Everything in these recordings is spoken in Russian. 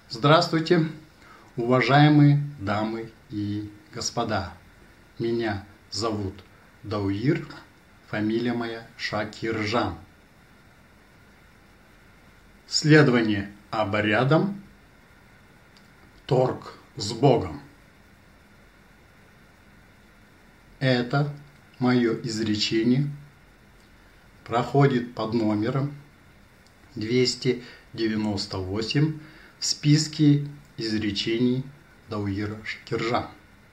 Здравствуйте, уважаемые дамы и господа. Меня зовут Дауир, фамилия моя Шакиржан. Следование обрядам, торг с Богом. Это мое изречение проходит под номером 298 в списке изречений Дауира Шакиржана.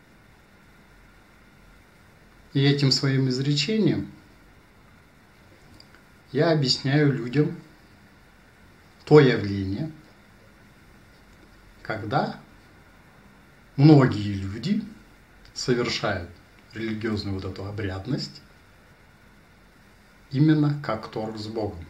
И этим своим изречением я объясняю людям то явление, когда многие люди совершают религиозную вот эту обрядность именно как торг с Богом.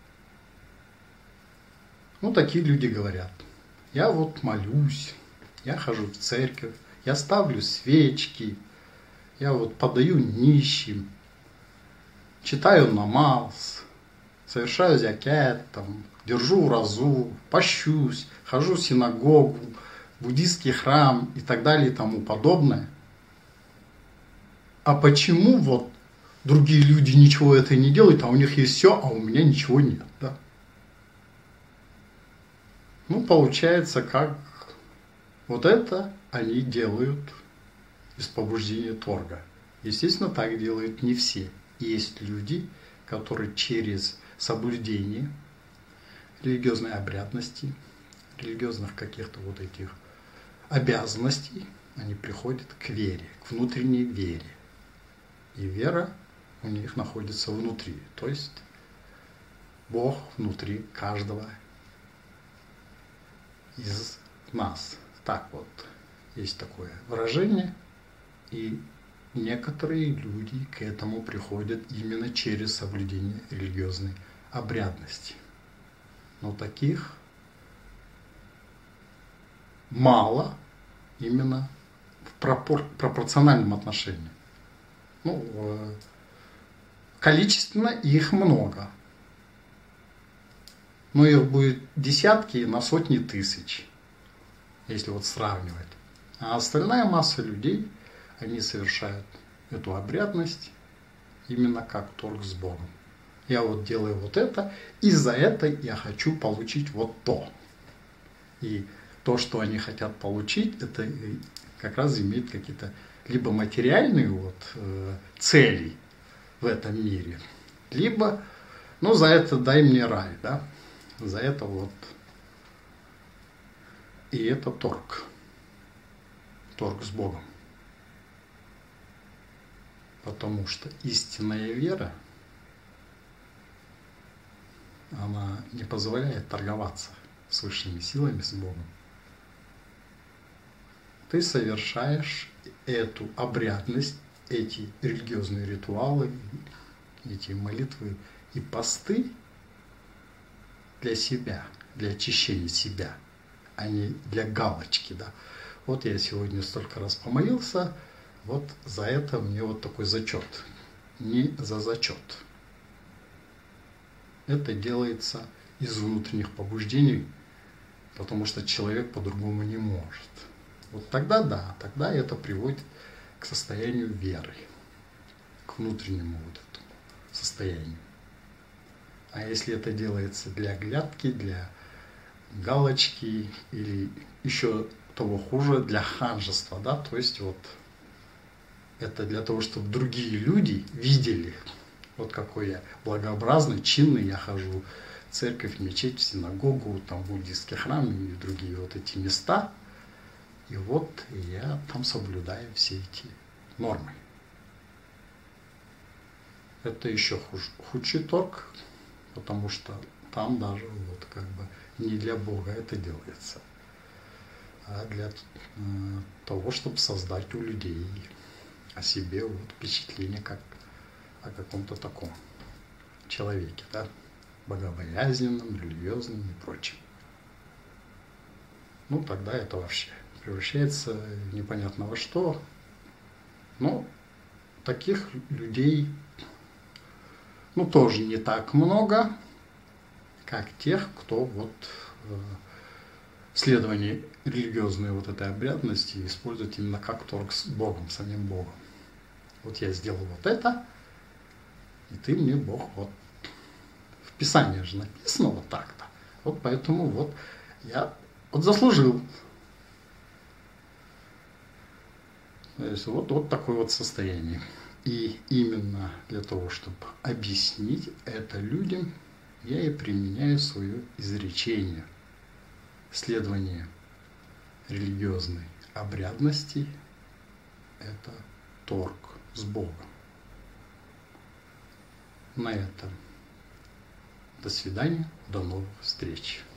Такие люди говорят: я вот молюсь, я хожу в церковь, я ставлю свечки, я вот подаю нищим, читаю намаз, совершаю зякят, держу уразу, пощусь, хожу в синагогу, в буддийский храм и так далее и тому подобное. А почему вот другие люди ничего это не делают, а у них есть все, а у меня ничего нет, да? Получается, как вот это они делают из побуждения торга. Естественно, так делают не все. Есть люди, которые через соблюдение религиозной обрядности, религиозных каких-то вот этих обязанностей, они приходят к вере, к внутренней вере. И вера у них находится внутри. То есть Бог внутри каждого из нас. Так вот, есть такое выражение, и некоторые люди к этому приходят именно через соблюдение религиозной обрядности. Но таких мало именно в пропорциональном отношении. Количественно их много. Но их будет десятки на сотни тысяч, если вот сравнивать. А остальная масса людей, они совершают эту обрядность именно как торг с Богом. Я вот делаю вот это, и за это я хочу получить вот то. И то, что они хотят получить, это как раз имеет какие-то либо материальные цели в этом мире, либо, за это дай мне рай, да? За это и это торг с Богом. Потому что истинная вера, она не позволяет торговаться с высшими силами, с Богом. Ты совершаешь эту обрядность, эти религиозные ритуалы, эти молитвы и посты для себя, для очищения себя, а не для галочки, да. Вот я сегодня столько раз помолился, вот за это мне вот такой зачет. Не за зачет. Это делается из внутренних побуждений, потому что человек по-другому не может. Вот тогда да, тогда это приводит к состоянию веры, к внутреннему этому состоянию. А если это делается для глядки, для галочки или еще того хуже, для ханжества, да, то есть это для того, чтобы другие люди видели, вот какой я благообразный, чинный, я хожу в церковь, в мечеть, в синагогу, в буддийский храм и другие эти места, и я там соблюдаю все эти нормы. Это еще худший торг, потому что там даже не для Бога это делается, а для того, чтобы создать у людей о себе впечатление как о каком-то таком человеке, да, богобоязненном, религиозном и прочем. Тогда это вообще превращается в непонятно во что. Но таких людей тоже не так много, как тех, кто следование религиозной вот этой обрядности использовать именно как торг с Богом, самим Богом. Вот я сделал вот это, и ты мне, Бог, вот. В Писании же написано вот так-то. Вот поэтому вот я вот заслужил. То есть вот такое вот состояние. И именно для того, чтобы объяснить это людям, я и применяю свое изречение. Следование религиозной обрядности – это торг с Богом. На этом до свидания, до новых встреч.